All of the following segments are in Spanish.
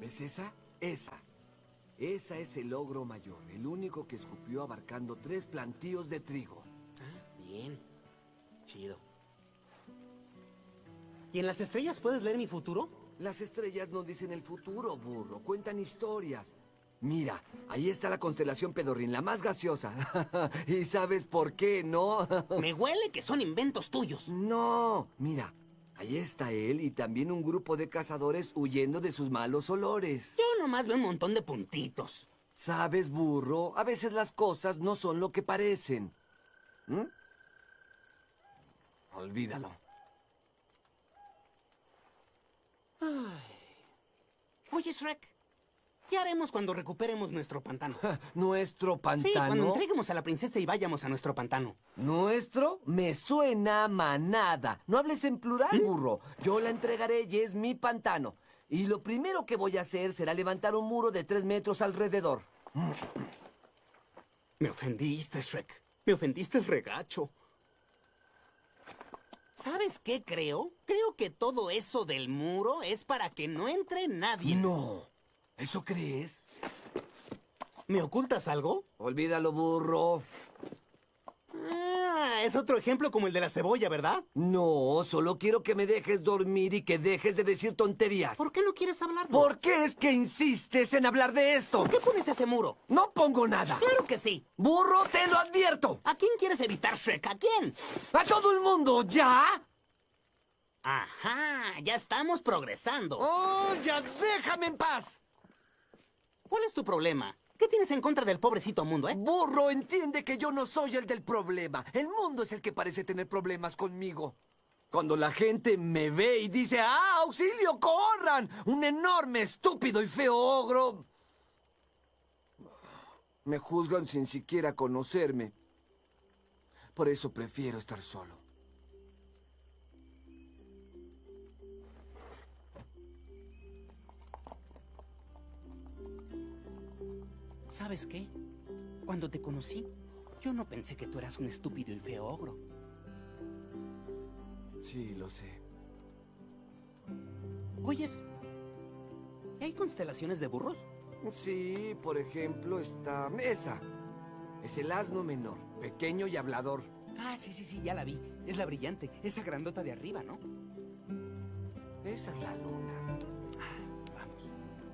¿Ves esa? Esa. Esa es el ogro mayor, el único que escupió abarcando 3 plantíos de trigo. Ah, bien. Chido. ¿Y en las estrellas puedes leer mi futuro? Las estrellas no dicen el futuro, burro. Cuentan historias. Mira, ahí está la constelación Pedorrín, la más gaseosa. ¿Y sabes por qué, no? Me huele que son inventos tuyos. No, mira. Ahí está él y también un grupo de cazadores huyendo de sus malos olores. Yo nomás veo un montón de puntitos. ¿Sabes, burro? A veces las cosas no son lo que parecen. ¿Mm? Olvídalo. Oye, Shrek, ¿qué haremos cuando recuperemos nuestro pantano? ¿Nuestro pantano? Sí, cuando entreguemos a la princesa y vayamos a nuestro pantano. ¿Nuestro? Me suena a manada. No hables en plural, burro. Yo la entregaré y es mi pantano. Y lo primero que voy a hacer será levantar un muro de 3 metros alrededor. Me ofendiste, Shrek. Me ofendiste el regacho. ¿Sabes qué creo? Creo que todo eso del muro es para que no entre nadie. No. ¿Eso crees? ¿Me ocultas algo? Olvídalo, burro. Ah, es otro ejemplo como el de la cebolla, ¿verdad? No, solo quiero que me dejes dormir y que dejes de decir tonterías. ¿Por qué no quieres hablarlo? ¿Por qué es que insistes en hablar de esto? ¿Por qué pones ese muro? No pongo nada. ¡Claro que sí! Burro, te lo advierto. ¿A quién quieres evitar, Shrek? ¿A quién? ¡A todo el mundo! ¿Ya? Ajá, ya estamos progresando. ¡Oh, ya déjame en paz! ¿Cuál es tu problema? ¿Qué tienes en contra del pobrecito mundo, Burro, entiende que yo no soy el del problema. El mundo es el que parece tener problemas conmigo. Cuando la gente me ve y dice, ¡ah, auxilio, corran! Un enorme, estúpido y feo ogro. Me juzgan sin siquiera conocerme. Por eso prefiero estar solo. ¿Sabes qué? Cuando te conocí, yo no pensé que tú eras un estúpido y feo ogro. Sí, lo sé. Oyes, ¿hay constelaciones de burros? Sí, por ejemplo, está esa. Es el asno menor, pequeño y hablador. Ah, sí, ya la vi. Es la brillante, esa grandota de arriba, ¿no? Esa es la luna. Vamos.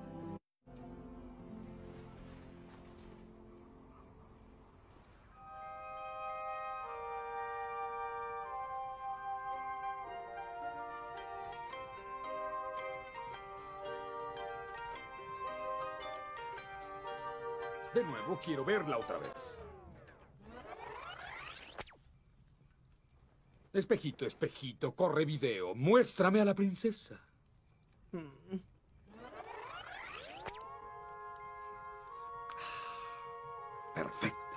De nuevo, quiero verla otra vez. Espejito, espejito, corre video. Muéstrame a la princesa. Perfecta.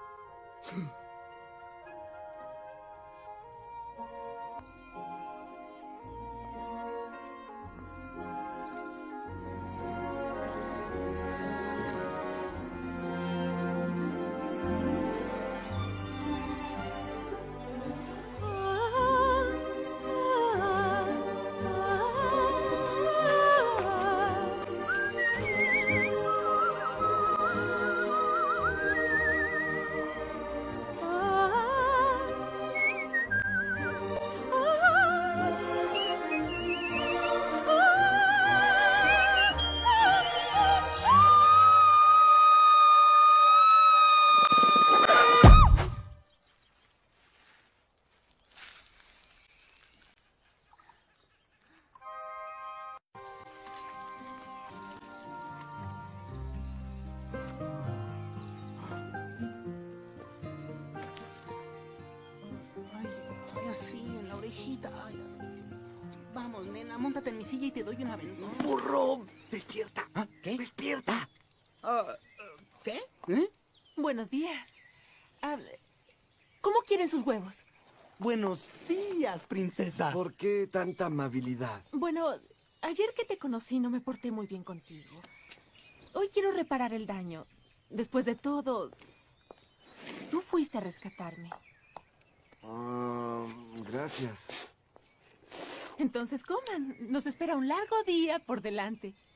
Ay, así, en la orejita. Ay. Vamos, nena, móntate en mi silla y te doy una aventón. ¡Burro! ¡Despierta! ¿Ah? ¿Qué? ¡Despierta! ¿Qué? ¿Eh? Buenos días. ¿Cómo quieren sus huevos? Buenos días, princesa. ¿Por qué tanta amabilidad? Bueno, ayer que te conocí no me porté muy bien contigo. Hoy quiero reparar el daño. Después de todo, tú fuiste a rescatarme. Gracias. Entonces coman. Nos espera un largo día por delante.